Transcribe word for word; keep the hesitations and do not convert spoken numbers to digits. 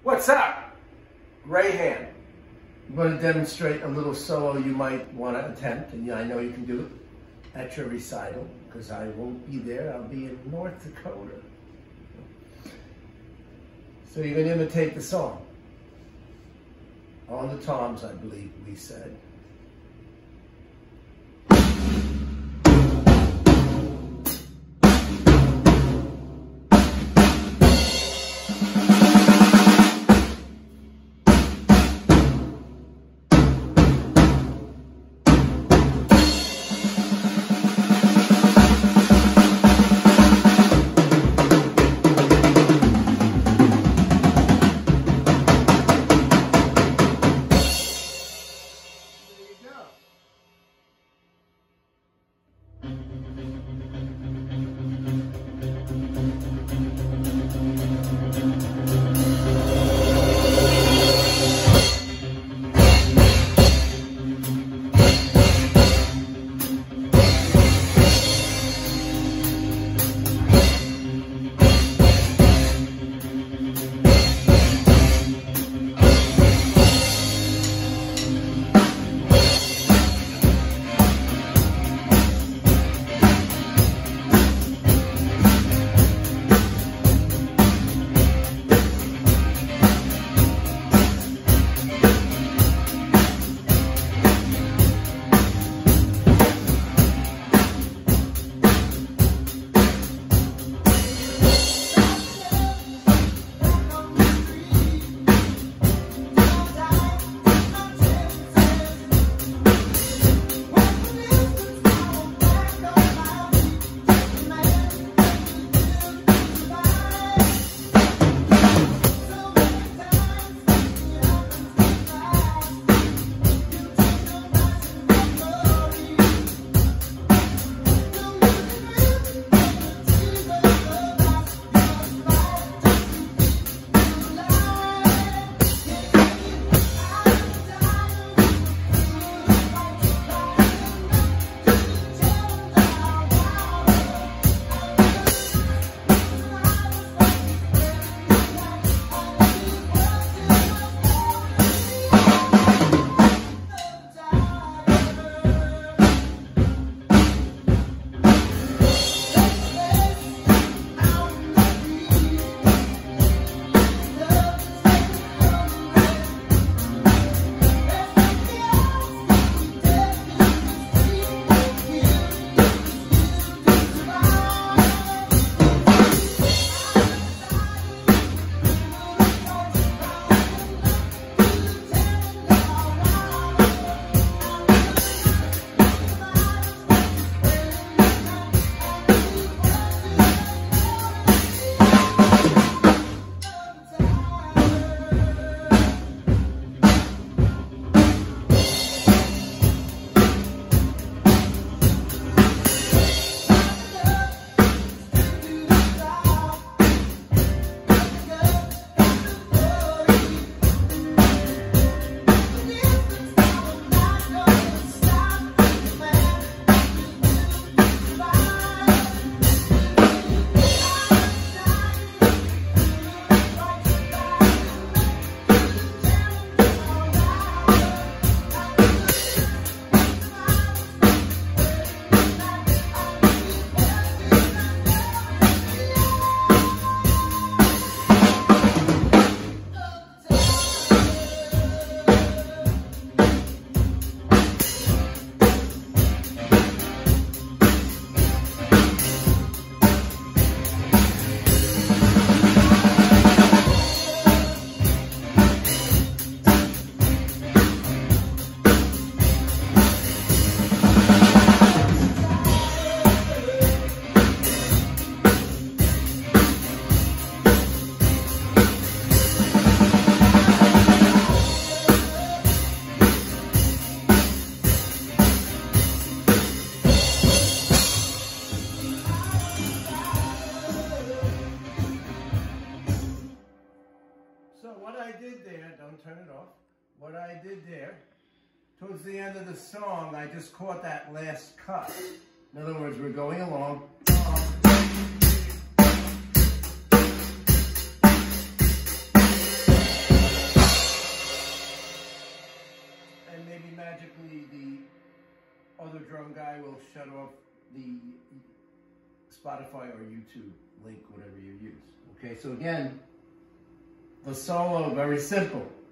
What's up? Reyhann. I'm going to demonstrate a little solo you might want to attempt, and I know you can do it at your recital, because I won't be there. I'll be in North Dakota. So you're going to imitate the song. On the toms, I believe we said. Turn it off. What I did there, towards the end of the song, I just caught that last cut. In other words, we're going along. other drum guy will shut off the Spotify or YouTube link, whatever you use. Okay, so again, the solo, very simple.